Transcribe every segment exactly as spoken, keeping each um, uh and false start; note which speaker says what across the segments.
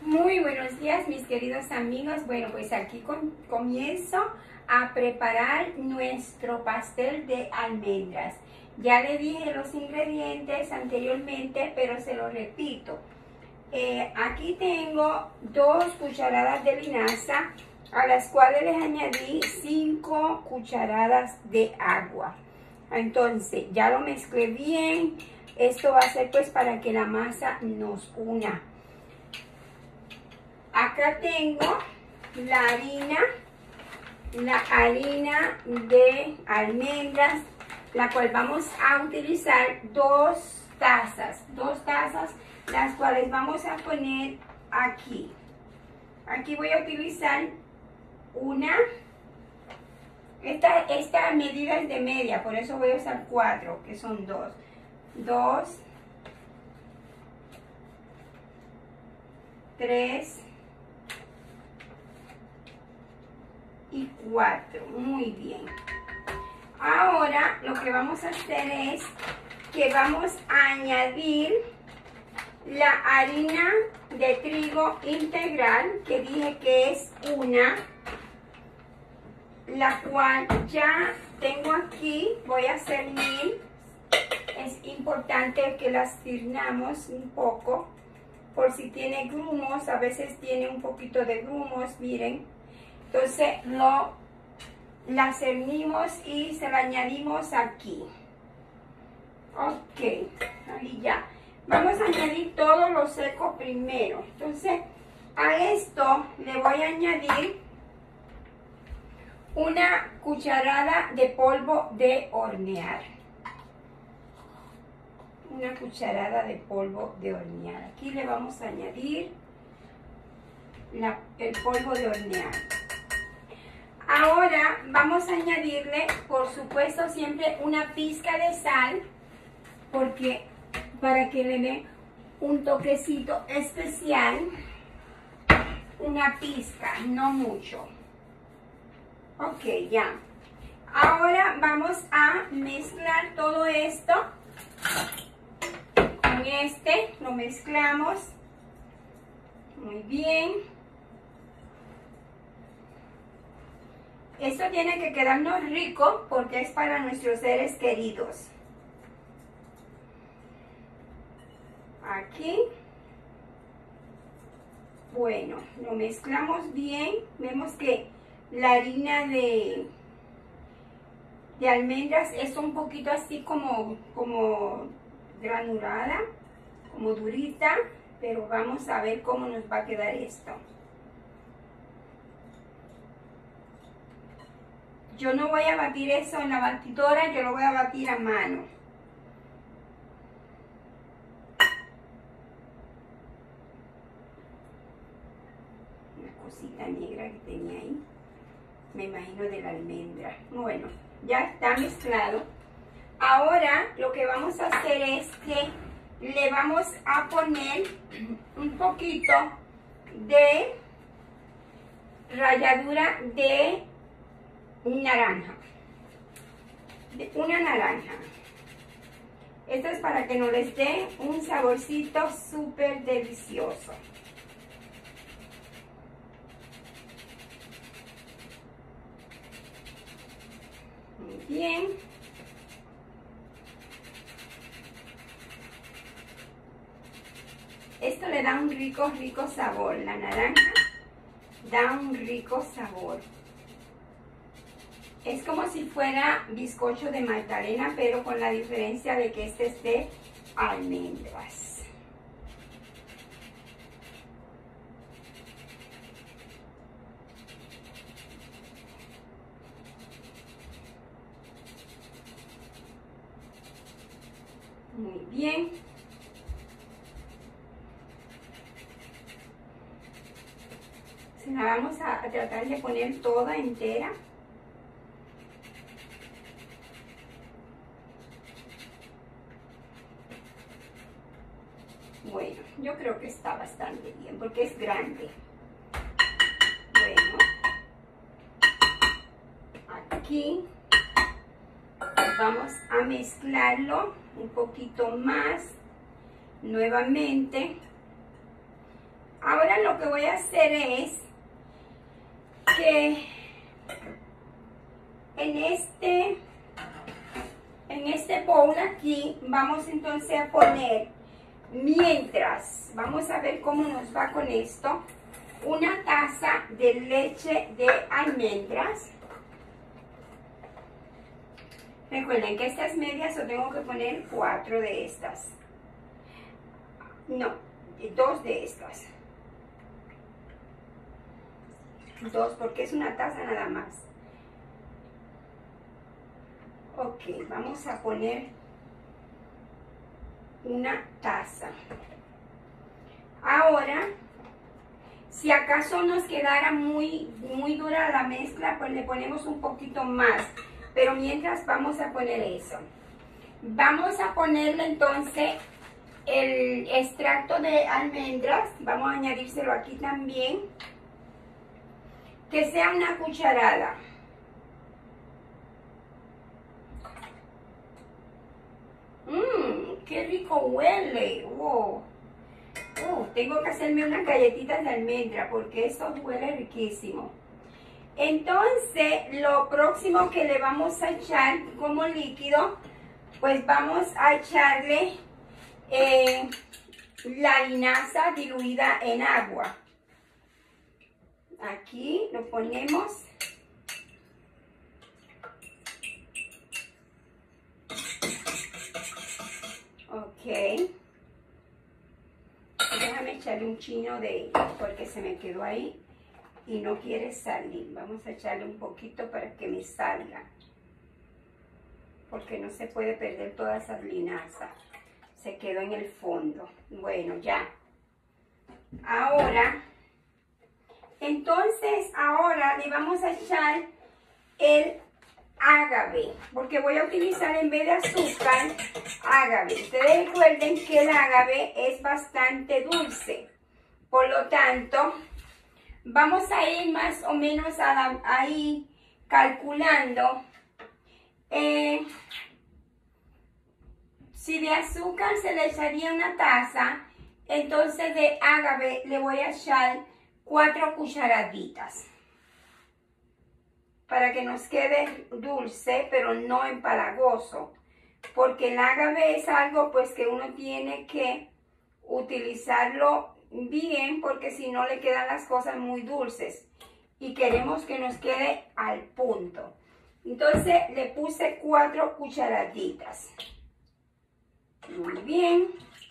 Speaker 1: Muy buenos días, mis queridos amigos. Bueno, pues aquí com comienzo a preparar nuestro pastel de almendras. Ya le dije los ingredientes anteriormente, pero se lo repito. Eh, aquí tengo dos cucharadas de linaza, a las cuales les añadí cinco cucharadas de agua. Entonces, ya lo mezclé bien. Esto va a ser pues para que la masa nos una. Acá tengo la harina, la harina de almendras, la cual vamos a utilizar dos tazas, dos tazas, las cuales vamos a poner aquí. Aquí voy a utilizar una, esta, esta medida es de media, por eso voy a usar cuatro, que son dos, dos, tres, y cuatro. Muy bien. Ahora lo que vamos a hacer es que vamos a añadir la harina de trigo integral, que dije que es una, la cual ya tengo aquí. Voy a cernir. Es importante que las cirnamos un poco por si tiene grumos. A veces tiene un poquito de grumos, miren. Entonces lo, la cernimos y se la añadimos aquí. Ok, ahí ya. Vamos a añadir todo lo seco primero. Entonces a esto le voy a añadir una cucharada de polvo de hornear. Una cucharada de polvo de hornear. Aquí le vamos a añadir la, el polvo de hornear. Ahora vamos a añadirle, por supuesto, siempre una pizca de sal, porque para que le dé un toquecito especial, una pizca, no mucho. Ok, ya. Ahora vamos a mezclar todo esto con este, lo mezclamos muy bien. Esto tiene que quedarnos rico porque es para nuestros seres queridos. Aquí. Bueno, lo mezclamos bien. Vemos que la harina de, de almendras es un poquito así como, como granulada, como durita. Pero vamos a ver cómo nos va a quedar esto. Yo no voy a batir eso en la batidora, yo lo voy a batir a mano. Una cosita negra que tenía ahí, me imagino de la almendra. Bueno, ya está mezclado. Ahora lo que vamos a hacer es que le vamos a poner un poquito de ralladura de naranja, de una naranja. Esto es para que nos les dé un saborcito súper delicioso. Muy bien. Esto le da un rico, rico sabor. La naranja da un rico sabor. Es como si fuera bizcocho de magdalena, pero con la diferencia de que este es de almendras. Muy bien. Se la vamos a tratar de poner toda entera. Bueno, yo creo que está bastante bien porque es grande. Bueno, aquí vamos a mezclarlo un poquito más nuevamente. Ahora lo lo que voy a hacer es que en este, en este bowl aquí vamos entonces a poner, mientras, vamos a ver cómo nos va con esto, una taza de leche de almendras. Recuerden que estas medias yo tengo que poner cuatro de estas. No, dos de estas. Dos, porque es una taza nada más. Ok, vamos a poner una taza. Ahora, si acaso nos quedara muy, muy dura la mezcla, pues le ponemos un poquito más. Pero mientras vamos a poner eso. Vamos a ponerle entonces el extracto de almendras. Vamos a añadírselo aquí también. Que sea una cucharada. Mmm, qué rico huele. Wow. Uh, tengo que hacerme unas galletitas de almendra porque esto huele riquísimo. Entonces, lo próximo que le vamos a echar como líquido, pues vamos a echarle eh, la linaza diluida en agua. Aquí lo ponemos. Ok. Déjame echarle un chino de ella porque se me quedó ahí y no quiere salir. Vamos a echarle un poquito para que me salga. Porque no se puede perder toda esa linaza. Se quedó en el fondo. Bueno, ya. Ahora, entonces ahora le vamos a echar el ágave. Porque voy a utilizar en vez de azúcar, ágave. Ustedes recuerden que el ágave es bastante dulce. Por lo tanto, vamos a ir más o menos a la, ahí calculando. Eh, si de azúcar se le echaría una taza, entonces de ágave le voy a echar cuatro cucharaditas. Para que nos quede dulce, pero no empalagoso. Porque el ágave es algo pues que uno tiene que utilizarlo bien, porque si no le quedan las cosas muy dulces. Y queremos que nos quede al punto. Entonces le puse cuatro cucharaditas. Muy bien.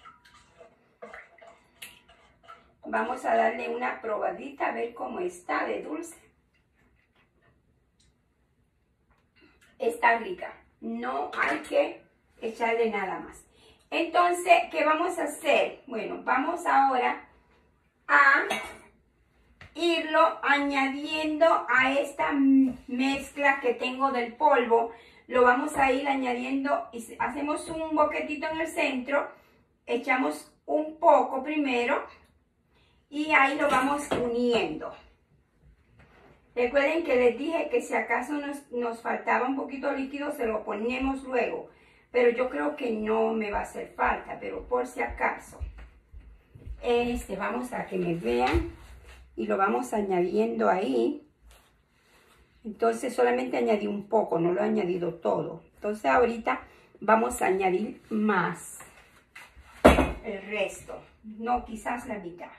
Speaker 1: Vamos a darle una probadita a ver cómo está de dulce. Está rica. No hay que echarle nada más. Entonces, ¿qué vamos a hacer? Bueno, vamos ahora a irlo añadiendo a esta mezcla que tengo del polvo. Lo vamos a ir añadiendo y hacemos un boquetito en el centro. Echamos un poco primero y ahí lo vamos uniendo. Recuerden que les dije que si acaso nos, nos faltaba un poquito de líquido, se lo ponemos luego. Pero yo creo que no me va a hacer falta, pero por si acaso. Este, vamos a que me vean y lo vamos añadiendo ahí. Entonces solamente añadí un poco, no lo he añadido todo. Entonces ahorita vamos a añadir más. El resto, no quizás la mitad.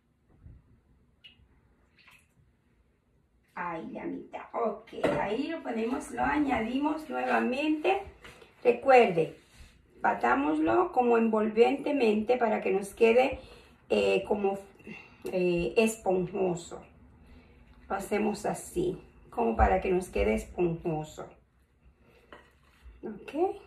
Speaker 1: Ahí la mitad, ok, ahí lo ponemos, lo añadimos nuevamente. Recuerde, batámoslo como envolventemente para que nos quede eh, como eh, esponjoso. Lo hacemos así, como para que nos quede esponjoso. Ok,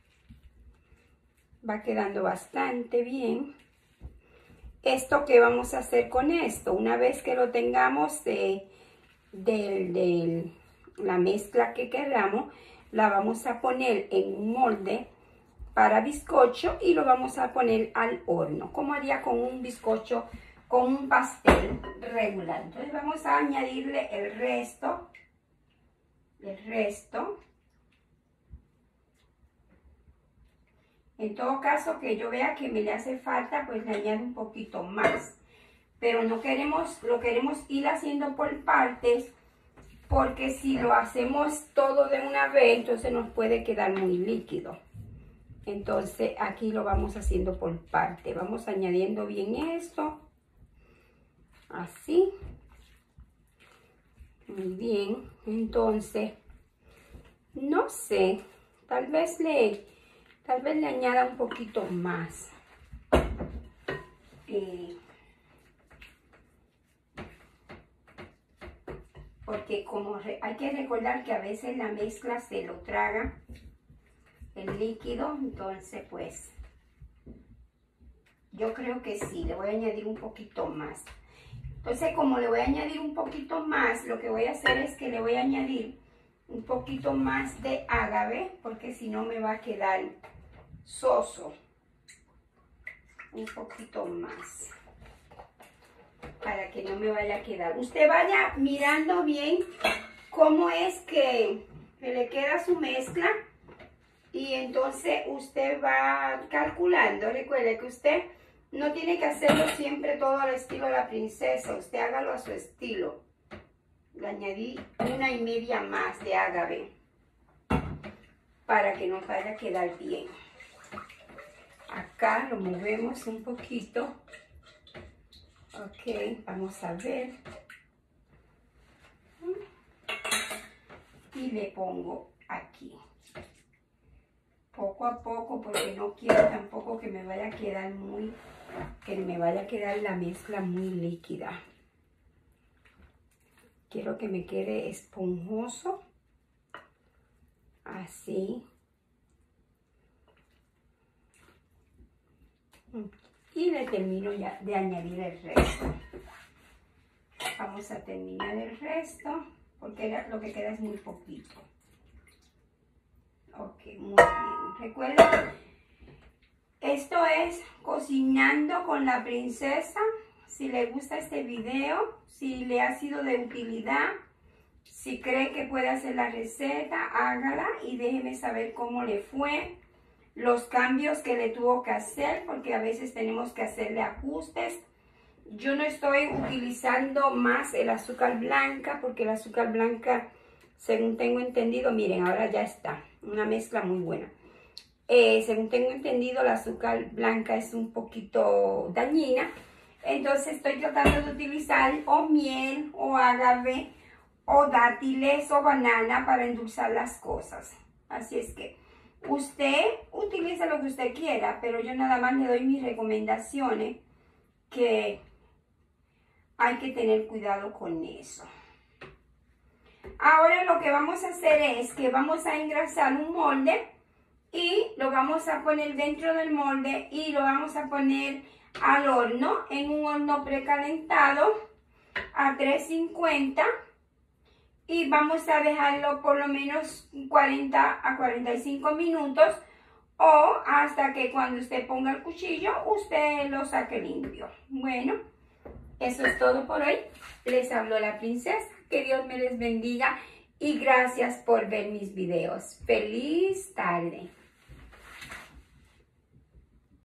Speaker 1: va quedando bastante bien. Esto, ¿qué vamos a hacer con esto? Una vez que lo tengamos de... de, de la mezcla que queramos, la vamos a poner en un molde para bizcocho y lo vamos a poner al horno, como haría con un bizcocho, con un pastel regular. Entonces vamos a añadirle el resto, el resto. En todo caso que yo vea que me le hace falta, pues le añado un poquito más. pero no queremos, lo queremos ir haciendo por partes, porque si lo hacemos todo de una vez, entonces nos puede quedar muy líquido. Entonces aquí lo vamos haciendo por parte. Vamos añadiendo bien esto. Así. Muy bien. Entonces, no sé, tal vez le, tal vez le añada un poquito más. Eh, porque como re, hay que recordar que a veces la mezcla se lo traga el líquido, entonces pues yo creo que sí, le voy a añadir un poquito más. Entonces como le voy a añadir un poquito más, lo que voy a hacer es que le voy a añadir un poquito más de ágave, porque si no me va a quedar soso. Un poquito más, para que no me vaya a quedar. Usted vaya mirando bien cómo es que, que le queda su mezcla. Y entonces usted va calculando. Recuerde que usted no tiene que hacerlo siempre todo al estilo de la princesa. Usted hágalo a su estilo. Le añadí una y media más de ágave para que nos vaya a quedar bien. Acá lo movemos un poquito. Ok, vamos a ver. Y le pongo aquí. Poco a poco, porque no quiero tampoco que me vaya a quedar muy, que me vaya a quedar la mezcla muy líquida. Quiero que me quede esponjoso. Así. Y le termino ya de añadir el resto. Vamos a terminar el resto, porque lo que queda es muy poquito. Ok, muy bien. Recuerden, esto es Cocinando con la Princesa. Si le gusta este video, si le ha sido de utilidad, si cree que puede hacer la receta, hágala y déjeme saber cómo le fue, los cambios que le tuvo que hacer, porque a veces tenemos que hacerle ajustes. Yo no estoy utilizando más el azúcar blanca, porque el azúcar blanca, según tengo entendido, miren, ahora ya está, una mezcla muy buena. Eh, según tengo entendido, el azúcar blanca es un poquito dañina, entonces estoy tratando de utilizar o miel, o agave, o dátiles, o banana para endulzar las cosas. Así es que usted utiliza lo que usted quiera, pero yo nada más le doy mis recomendaciones, que hay que tener cuidado con eso. Ahora lo que vamos a hacer es que vamos a engrasar un molde y lo vamos a poner dentro del molde y lo vamos a poner al horno, en un horno precalentado a trescientos cincuenta, y vamos a dejarlo por lo menos cuarenta a cuarenta y cinco minutos, o hasta que cuando usted ponga el cuchillo usted lo saque limpio. Bueno, eso es todo por hoy. Les habló la princesa. Que Dios me les bendiga y gracias por ver mis videos. Feliz tarde.